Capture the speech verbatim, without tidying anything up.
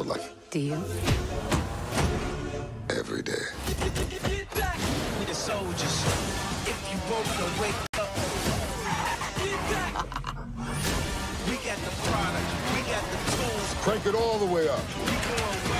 world like Do you? every day. Get back with the soldiers. If you woke up, wake up. Get back. We got the product. We got the tools. Crank it all the way up. We going